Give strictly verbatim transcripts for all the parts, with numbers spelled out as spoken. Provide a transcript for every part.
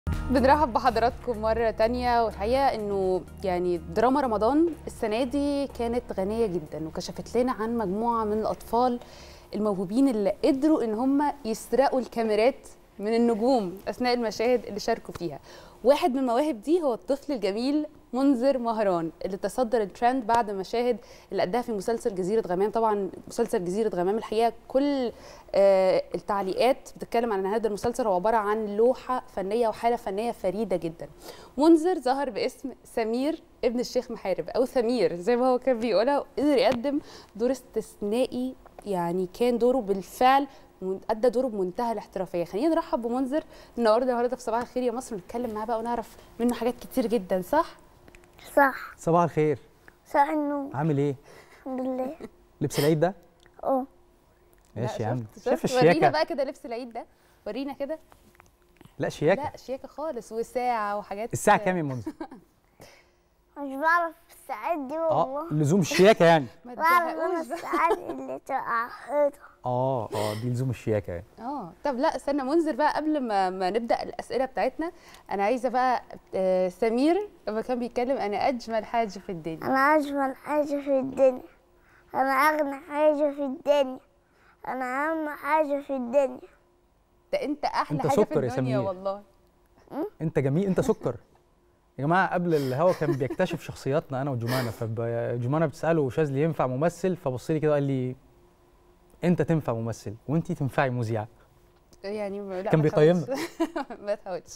بنرحب بحضراتكم مرة تانية، والحقيقة انه يعني دراما رمضان السنة دي كانت غنية جدا وكشفت لنا عن مجموعة من الأطفال الموهوبين اللي قدروا ان هم يسرقوا الكاميرات من النجوم أثناء المشاهد اللي شاركوا فيها. واحد من المواهب دي هو الطفل الجميل منذر مهران اللي تصدر الترند بعد مشاهد اللي أداها في مسلسل جزيرة غمام. طبعا مسلسل جزيرة غمام الحقيقة كل آه التعليقات بتتكلم عن ان هذا المسلسل هو عبارة عن لوحة فنية وحالة فنية فريدة جدا. منذر ظهر باسم سمير ابن الشيخ محارب او ثمير زي ما هو كان بيقولها، وقدر يقدم دور استثنائي، يعني كان دوره بالفعل ادى دوره بمنتهى الاحترافيه. خلينا نرحب بمنذر النهارده النهارده في صباح الخير يا مصر، ونتكلم معاه بقى ونعرف منه حاجات كتير جدا. صح؟ صح. صباح الخير. صباح النور. عامل ايه؟ الحمد لله. لبس العيد ده؟ اه ماشي يا عم. شايف الشياكه؟ ورينا بقى كده لبس العيد ده، ورينا كده. لا شياكه. لا شياكه خالص، وساعه وحاجات. الساعه كام يا منذر؟ مش بعرف الساعات دي والله. اه لزوم الشياكه يعني. ما بعرف انا تزهقوش بقى. الساعات اللي تقع حيطة. اه اه دي لزوم الشياكه يعني. اه طب لا استنى منذر بقى، قبل ما, ما نبدا الاسئله بتاعتنا انا عايزه بقى آه سمير لما كان بيتكلم انا اجمل حاجه في الدنيا. انا اجمل حاجة في الدنيا، انا اغنى حاجة في الدنيا، انا اهم حاجة في الدنيا. ده انت احلى انت حاجه في سكر يا الدنيا سمير. والله. انت جميل، انت سكر. يا جماعه قبل الهوا كان بيكتشف شخصياتنا انا وجمانه، فجمانه بتساله شاذلي ينفع ممثل، فبص لي كده قال لي انت تنفع ممثل وانت تنفعي مذيعه. يعني لا كان بيقيمنا. ما تحاولش.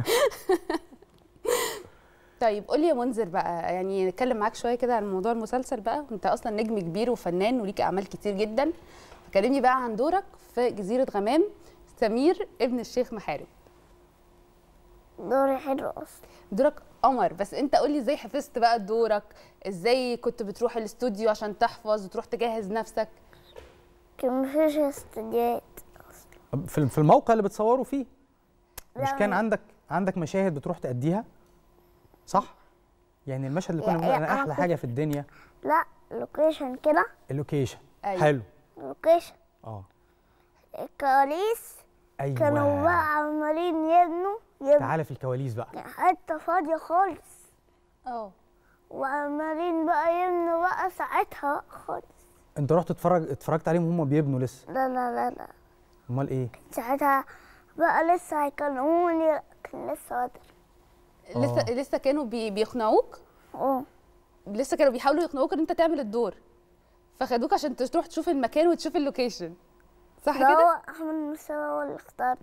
طيب قول لي يا منذر بقى، يعني نتكلم معاك شويه كده عن موضوع المسلسل بقى. انت اصلا نجم كبير وفنان وليك اعمال كتير جدا، فكلمني بقى عن دورك في جزيره غمام سمير ابن الشيخ محارب. دوري حلو اصلا. دورك قمر، بس انت قول لي ازاي حفظت بقى دورك؟ ازاي كنت بتروح الاستوديو عشان تحفظ وتروح تجهز نفسك؟ كان مفيش استديوهات اصلا. في في الموقع اللي بتصوروا فيه مش لا. كان عندك عندك مشاهد بتروح تأديها؟ صح؟ يعني المشهد اللي كنا يا- بنقول يا انا أنا احلى كنت- حاجه في الدنيا. لا لوكيشن كده. اللوكيشن. أيوة. حلو. لوكيشن اه الكواليس. ايوه. كانوا بقى عمالين يبنوا يبنوا تعالى في الكواليس بقى. حتة فاضية خالص، اه وعمالين بقى يبنوا بقى ساعتها خالص. انت رحت تتفرج اتفرجت عليهم وهم بيبنوا لسه؟ لا لا لا لا امال ايه؟ ساعتها بقى لسه هيكلموني، كان لسه بدري. لسه آه. لسه كانوا بي بيقنعوك، اه لسه كانوا بيحاولوا يقنعوك ان انت تعمل الدور، فخدوك عشان تروح تشوف المكان وتشوف اللوكيشن، صح ده كده؟ هو أحمد مستوى هو اللي اختار.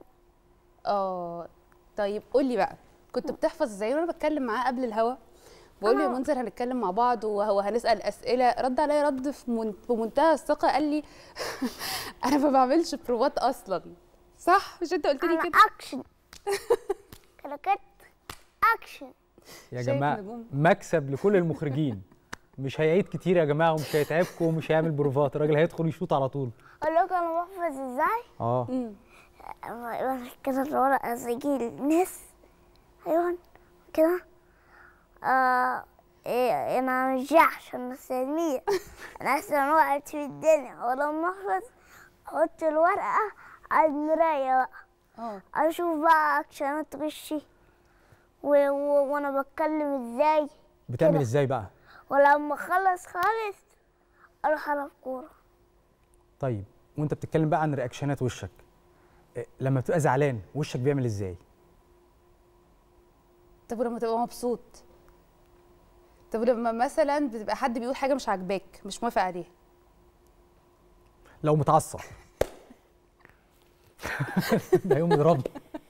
اه طيب قول لي بقى كنت بتحفظ ازاي؟ وانا بتكلم معاه قبل الهوا بقول له يا أنا- منذر هنتكلم مع بعض وهو هنسال اسئله، رد عليا رد في من- بمنتهى الثقه، قال لي انا ما بعملش بروفات اصلا. صح؟ مش انت قلت لي أنا كده؟ أكشن كلاكيت أكشن. يا شايف جماعه نجوم؟ مكسب لكل المخرجين. مش هيعيد كتير يا جماعه ومش هيتعبكم ومش هيعمل بروفات، الراجل هيدخل يشوط على طول. أقول لك أنا بحفظ إزاي؟ اه امم أما يبقى كده الورقة زي الناس، أيوة كده. آه إيه أنا مش جحش، أنا سمير، أنا أحسن واحد في الدنيا. ولما أحفظ أحط الورقة على المراية بقى، اه أشوف بقى أكشنات وشي و... و... وأنا بتكلم إزاي. بتعمل كده. ازاي بقى؟ ولما أخلص خالص أروح ألعب كورة. طيب وانت بتتكلم بقى عن رياكشنات وشك، إيه، لما بتبقى زعلان وشك بيعمل ازاي؟ طب ولما تبقى مبسوط؟ طب لما مثلا بتبقى حد بيقول حاجه مش عاجباك مش موافق عليها؟ لو متعصب ده يوم يضربني.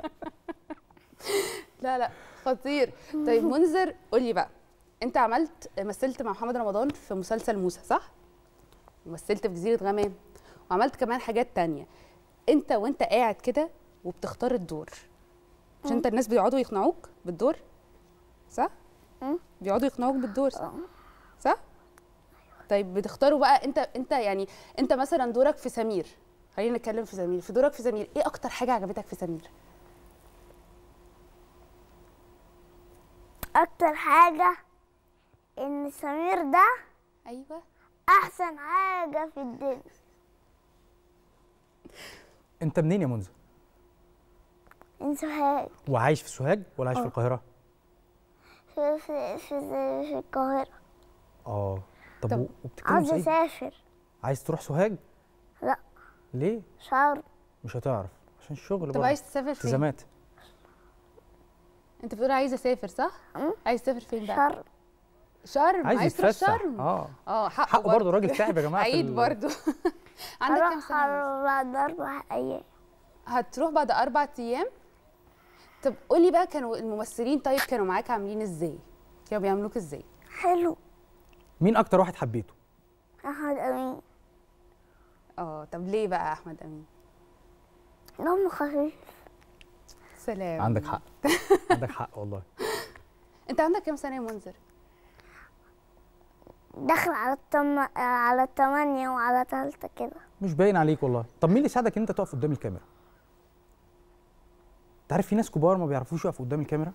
لا لا خطير. طيب منذر قول لي بقى، انت عملت مثلت مع محمد رمضان في مسلسل موسى صح؟ ومثلت في جزيرة غمام وعملت كمان حاجات تانية. انت وانت قاعد كده وبتختار الدور، مش انت الناس بيقعدوا يقنعوك بالدور صح؟ مم. بيقعدوا يقنعوك بالدور صح؟ آه. صح؟ طيب بتختاروا بقى انت انت يعني انت مثلا دورك في سمير، خلينا نتكلم في سمير، في دورك في سمير ايه اكتر حاجة عجبتك في سمير؟ أكتر حاجة إن سمير ده ايوه أحسن حاجة في الدنيا. انت منين يا منذر؟ من سوهاج. وعايش في سوهاج ولا عايش في آه. القاهره؟ في في في, في القاهرة. اه. طب, طب و- وبتتكلم عاوزة صعيدي؟ أسافر. عايز تروح سوهاج؟ لا ليه؟ شرم. مش هتعرف عشان الشغل طب برضه. عايز تسافر فين؟ التزامات. انت بتقول عايز اسافر صح؟ أم؟ عايز تسافر فين بقى؟ شرم. شرم. عايز عايز تروح يتفسح. شرم. اه اه حقه, حقه برضه، راجل تعب يا جماعه في عيد ال- برضه. عندك كام هروح سنه؟ هروح بعد أربع أيام. هتروح بعد اربع ايام. طب قولي بقى كانوا الممثلين طيب كانوا معاك عاملين ازاي؟ كانوا بيعملوك ازاي؟ حلو. مين اكتر واحد حبيته؟ أحمد أمين. اه طب ليه بقى احمد امين؟ دمه خفيف. سلام. عندك حق. عندك حق والله. انت عندك كام سنه يا منذر؟ داخل على التم... على التمانية وعلى تالتة كده. مش باين عليك والله. طب مين اللي ساعدك ان انت تقف قدام الكاميرا؟ انت عارف في ناس كبار ما بيعرفوش يقفوا قدام الكاميرا؟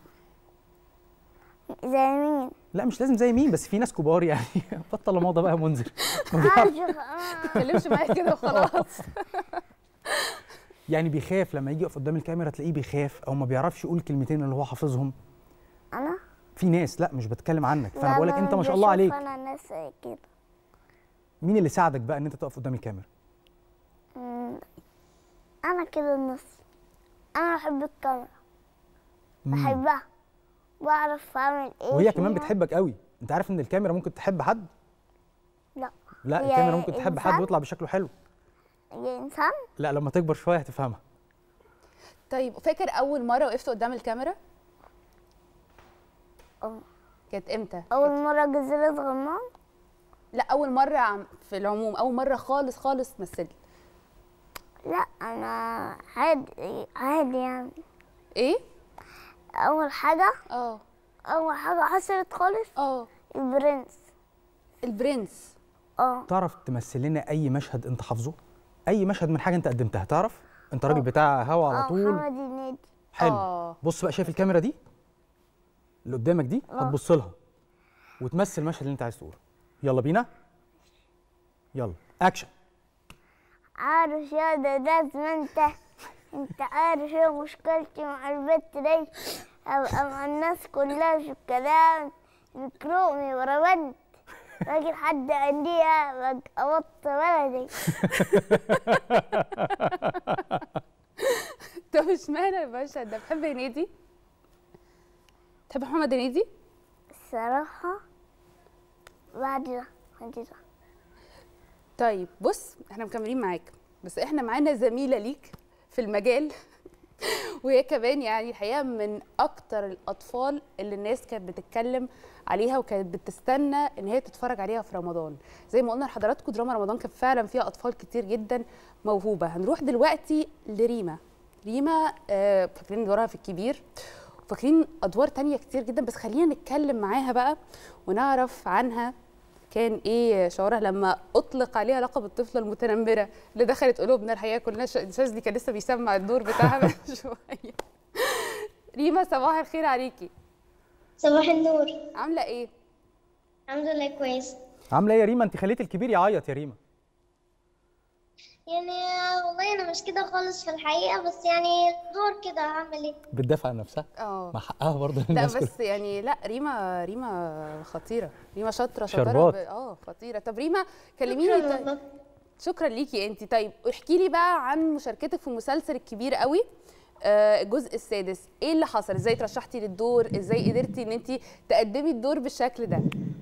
زي مين؟ لا مش لازم زي مين، بس في ناس كبار يعني. بطل موضه بقى يا منذر. ما بيعرف- عارف أنا. تتكلمش معايا كده وخلاص. يعني بيخاف لما يجي يقف قدام الكاميرا، تلاقيه بيخاف او ما بيعرفش يقول الكلمتين اللي هو حافظهم. أنا؟ في ناس، لا مش بتكلم عنك، فانا لا، بقول لك أنا انت ما مش شاء الله بشوف عليك. أنا ناس زي كده. مين اللي ساعدك بقى ان انت تقف قدام الكاميرا؟ مم. أنا كده النص. أنا بحب الكاميرا. مم. بحبها. بعرف أعمل إيه وهي كمان فيها. بتحبك قوي. انت عارف ان الكاميرا ممكن تحب حد؟ لا. لا هي الكاميرا ممكن تحب حد إنسان؟ ويطلع بشكله حلو. يا إنسان. لا لما تكبر شويه هتفهمها. طيب فاكر اول مره وقفت قدام الكاميرا؟ أه. كانت امتى؟ أول مرة جزيرة غمام. لا اول مره عم- في العموم اول مره خالص خالص مثلت. لا أنا عادي عادي يعني. ايه؟ أول حاجة اه أول حاجة حصلت خالص اه البرنس. البرنس. اه تعرف تمثل لنا اي مشهد انت حافظه؟ اي مشهد من حاجه انت قدمتها تعرف؟ انت راجل بتاع هوا على اه طول. محمد هنيدي. حلو. آه. بص بقى، شايف الكاميرا دي اللي قدامك دي؟ هتبص لها وتمثل المشهد اللي انت عايز تقوله. يلا بينا. يلا اكشن. عارف يا ده لازم انت انت عارف ايه مشكلتي مع البت دي؟ ابقى مع الناس كلها في الكلام يكرهني ورا بنت راجل حد عنديها ببقى بط بلدي. طب اشمعنى المشهد ده؟ بتحب هنيدي؟ بتحب محمد هنيدي؟ الصراحة بعد ده بعد ده طيب بص احنا مكملين معاك، بس احنا معانا زميله ليك في المجال وهي كمان يعني الحقيقه من اكتر الاطفال اللي الناس كانت بتتكلم عليها وكانت بتستنى ان هي تتفرج عليها في رمضان. زي ما قلنا لحضراتكم دراما رمضان كان فعلا فيها اطفال كتير جدا موهوبه. هنروح دلوقتي لريما. ريما آه، فاكرين دورها في الكبير وفاكرين ادوار تانية كتير جدا، بس خلينا نتكلم معاها بقى ونعرف عنها كان ايه شعورها لما اطلق عليها لقب الطفله المتنمره اللي دخلت قلوبنا. الحقيقه كلنا شاذلي كان لسه بيسمع الدور بتاعها من شويه. ريما صباح الخير عليكي. صباح النور. عامله ايه؟ الحمد لله كويس. عامله ايه يا ريما؟ انت خليتي الكبير يعيط يا ريما. يعني والله انا مش كده خالص في الحقيقة، بس يعني دور كده هعمل ايه. بتدافع عن نفسها. اه مع حقها برضه لا الناس بس كلها. يعني لا ريما ريما خطيره. ريما شاطره شاطره شربات. ب- اه خطيره. طب ريما كلميني شكراً طيب. والله. شكرا ليكي انت. طيب احكي لي بقى عن مشاركتك في مسلسل الكبير قوي آه، الجزء السادس. ايه اللي حصل؟ ازاي ترشحتي للدور؟ ازاي قدرتي ان انت تقدمي الدور بالشكل ده؟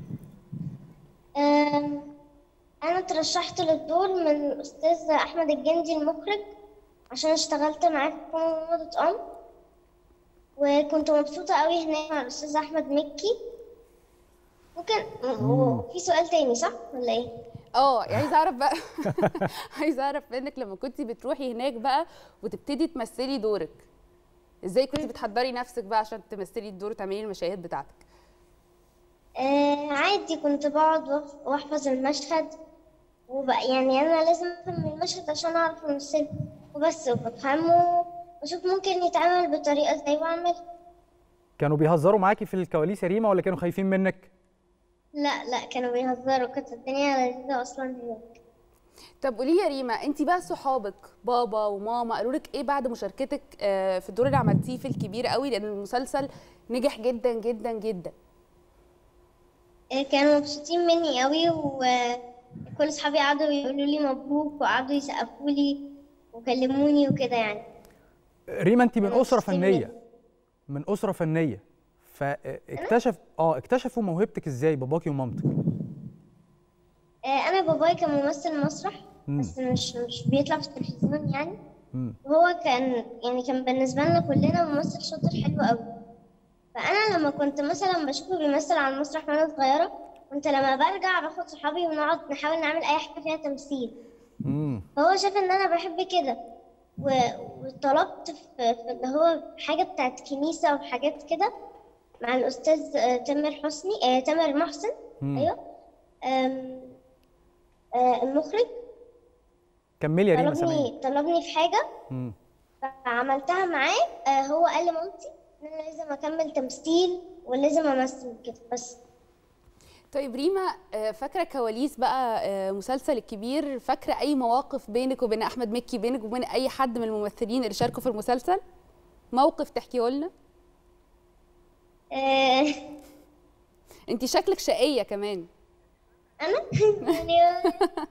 أم، انا ترشحت للدور من الاستاذ احمد الجندي المخرج عشان اشتغلت معاه في موضة ام، وكنت مبسوطة قوي هناك مع الاستاذ احمد مكي. ممكن هو في سؤال تاني صح ولا ايه؟ اه عايزه اعرف بقى عايزه اعرف منك لما كنتي بتروحي هناك بقى وتبتدي تمثلي دورك، ازاي كنتي بتحضري نفسك بقى عشان تمثلي الدور وتعملي المشاهد بتاعتك؟ آه عادي، كنت بقعد وأح- واحفظ المشهد، وبقى يعني انا لازم افهم المشهد عشان اعرف امثله وبس، وبفهمه واشوف ممكن يتعمل بطريقه ازاي واعمل. كانوا بيهزروا معاكي في الكواليس يا ريما ولا كانوا خايفين منك؟ لا لا، كانوا بيهزروا، كانت الدنيا لذيذه اصلا هناك. طب قولي يا ريما، انت بقى صحابك بابا وماما قالوا لك ايه بعد مشاركتك آه، في الدور اللي عملتيه في الكبير قوي، لان المسلسل نجح جدا جدا جدا؟ آه، كانوا مبسوطين مني قوي، وكل اصحابي قعدوا يقولوا لي مبروك وقعدوا يسقفوا لي وكلموني وكده يعني. ريما انت من كانوا اسره مبسوطين فنيه، مني. من اسره فنيه، فاكتشف اه اكتشفوا موهبتك ازاي باباكي ومامتك؟ آه، انا بابايا كان ممثل مسرح، مم. بس مش مش بيطلع في التلفزيون يعني. مم. وهو كان يعني كان بالنسبه لنا كلنا ممثل شاطر حلو قوي. فانا لما كنت مثلا بشوفه بيمثل على المسرح وانا صغيره، كنت لما برجع باخد صحابي ونقعد نحاول نعمل اي حاجه فيها تمثيل. مم. فهو شاف ان انا بحب كده، و- وطلبت في في اللي هو حاجه بتاعت كنيسه وحاجات كده مع الاستاذ آه، تامر حسني آه، تامر محسن. مم. ايوه. آم، آه، المخرج كملي يا ريما سامعين. طلبني طلبني في حاجه، مم. فعملتها معاه. آه، هو قال لمامتي ان انا لازم اكمل تمثيل ولازم امثل كده بس. طيب ريما، آه، فاكره كواليس بقى آه، مسلسل الكبير؟ فاكره اي مواقف بينك وبين احمد مكي، بينك وبين اي حد من الممثلين اللي شاركوا في المسلسل؟ موقف تحكيه لنا. آه، انت شكلك شقيه كمان. انا يعني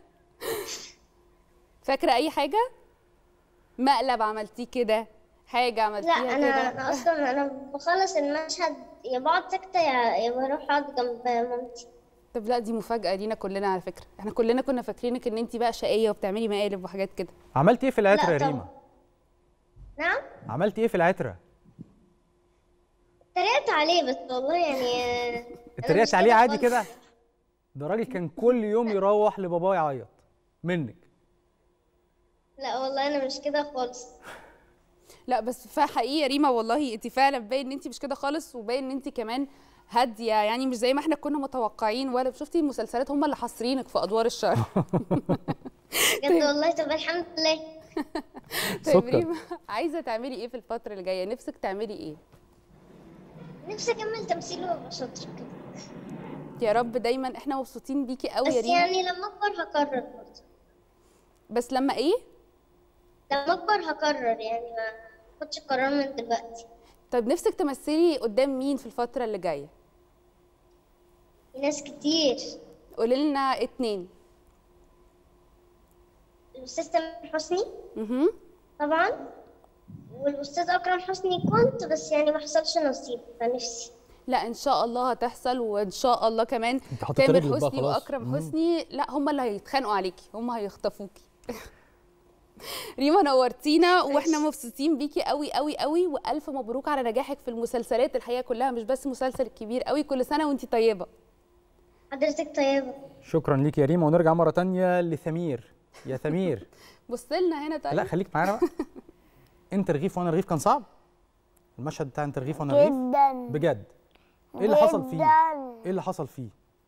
فاكره اي حاجه؟ مقلب عملتيه كده، حاجه لا، عملتيها انا كده؟ انا اصلا انا بخلص المشهد يا بقعد ساكته يا يا بروح اقعد جنب مامتي. طب لا، دي مفاجاه لينا كلنا على فكره، احنا كلنا كنا فاكرينك ان انت بقى شقيه وبتعملي مقالب وحاجات كده. عملتي ايه في العتره يا لا ريما؟ طبعا. نعم. عملتي ايه في العتره؟ اتريقت عليه بس والله يعني آه، أنا مش اتريقت عليه كده عادي خالص. كده؟ ده راجل كان كل يوم يروح لباباه يعيط منك. لا والله انا مش كده خالص. لا بس فحقيقي يا ريما والله انت فعلا باين ان انت مش كده خالص، وباين ان انت كمان هاديه، يعني مش زي ما احنا كنا متوقعين. ولا شفتي المسلسلات هم اللي حاصرينك في ادوار الشر. بجد والله. طب الحمد لله. طيب سكر. ريما، عايزه تعملي ايه في الفتره اللي جايه؟ نفسك تعملي ايه؟ نفسي اكمل تمثيل وابقى شاطره كده. يا رب دايما، احنا مبسوطين بيكي قوي يا بس ريما. يعني لما اكبر هكرر برضه. بس لما ايه؟ لما اكبر هكرر يعني ما اخدش قرار من دلوقتي. طيب نفسك تمثلي قدام مين في الفتره اللي جايه؟ في ناس كتير. قولي لنا اتنين. الاستاذ تامر حسني اها. طبعا، والاستاذ اكرم حسني كنت بس يعني ما حصلش نصيب فنفسي. لا ان شاء الله هتحصل، وان شاء الله كمان انت حطيتي تامر رجلك بقى حسني خلاص. واكرم مم. حسني لا هم اللي هيتخانقوا عليكي، هم هيخطفوكي. ريما نورتينا، واحنا مبسوطين بيكي قوي قوي قوي، والف مبروك على نجاحك في المسلسلات الحقيقه كلها، مش بس مسلسل الكبير قوي. كل سنه وانتي طيبه. حضرتك طيبه. شكرا ليك يا ريما، ونرجع مره تانية لثمير. يا ثمير. بص لنا هنا طيب. لا خليك معانا بقى. انت رغيف وانا رغيف كان صعب؟ المشهد بتاع انت رغيف وانا رغيف؟ جدا بجد؟ ايه اللي حصل فيه؟ جداً. ايه اللي حصل فيه؟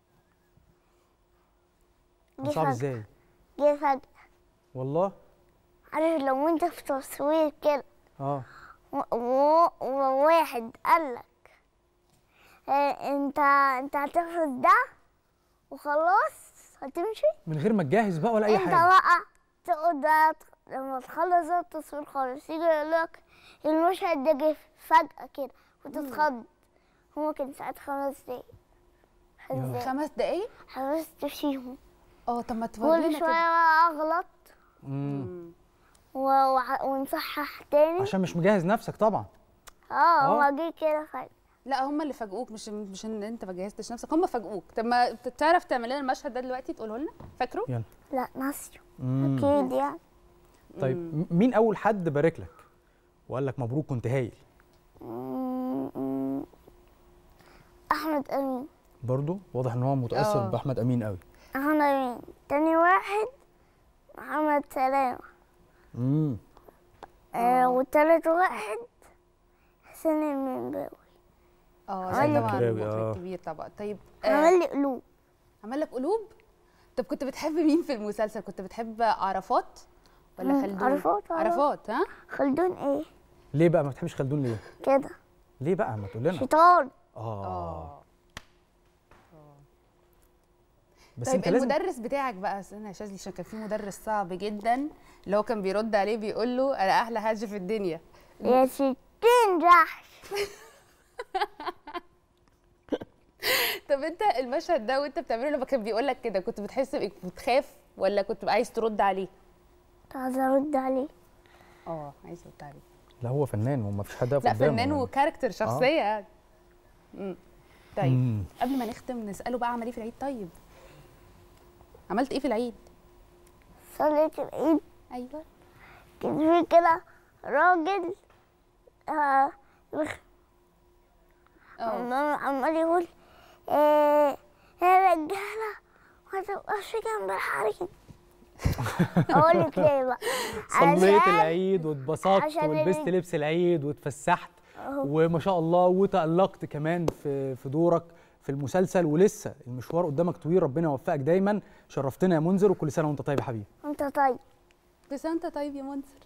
كان جه صعب فجأة. ازاي؟ جه فجأة. والله؟ عارف لو انت في تصوير كده اه. و- و- وواحد قالك اه انت انت هتحفظ ده وخلاص هتمشي، من غير ما تجهز بقى ولا اي انت حاجه. بقى تقعد بقى ت- لما تخلص بقى التصوير خالص يجي يقولك المشهد ده جه فجأة كده وتتخض. هو كان ساعات خمس دقايق. يا. ازاي؟ خمس دقايق؟ حفظت فيهم. اه طب ما كل تورينا شوية كده. بقى اغلط امم و- وع- ونصحح تاني. عشان مش مجهز نفسك طبعا. اه آه. هو جه كده فجأة. لا هم اللي فاجئوك، مش مش ان انت ما جهزتش نفسك، هم فاجئوك. طب ما تعرف تعمل لنا المشهد ده دلوقتي تقوله لنا؟ فاكره؟ يلا. لا ناسيه مم. اكيد يعني. طيب م- مين اول حد بارك لك وقال لك مبروك كنت هايل؟ م- م- احمد امين. برضو واضح ان هو متاثر آه. باحمد امين قوي. احمد امين. تاني واحد محمد سلامة. امم آه وتالت واحد حسين المنباوي. اه عمل ده لي طبعا كراوي، مخرج آه. كبير طبعا. طيب آه عمل لي قلوب. عمل لك قلوب؟ طب كنت بتحب مين في المسلسل؟ كنت بتحب عرفات ولا مم، خلدون؟ عرفات، آه. عرفات ها؟ خلدون ايه ليه بقى ما بتحبش خلدون ليه؟ كده؟ ليه بقى ما تقول لنا؟ شيطان. اه. بس طيب انت لازم المدرس بتاعك بقى، استنى يا شاذلي، عشان كان في مدرس صعب جدا اللي هو كان بيرد عليه بيقول له انا احلى حاجه في الدنيا. يا ستين جحش. طب انت المشهد ده وانت بتعمله لما كان بيقول لك كده كنت بتحس بايه؟ بتخاف ولا كنت عايز ترد عليه؟ كنت عايزة أرد عليه. اه عايز ترد عليه. لا هو فنان وما فيش حد واقف لا قدامه فنان يعني. وكاركتر شخصيه يعني. امم طيب مم. قبل ما نختم نساله بقى عمل ايه في العيد؟ طيب عملت ايه في العيد؟ صليت العيد. ايوه. كان في كده راجل آه بخ- اه عمال عمال يقول إيه يا رجالة ما تبقاش جنب الحريم. أقول لك ليه بقى؟ صليت عشان- العيد واتبسطت عشان ولبست الرج- لبس العيد واتفسحت أهو. وما شاء الله وتألقت كمان في في دورك في المسلسل، ولسه المشوار قدامك طويل. ربنا يوفقك دايما. شرفتنا يا منذر، وكل سنه وانت طيب يا حبيبي. أنت طيب. بس انت طيب يا منذر.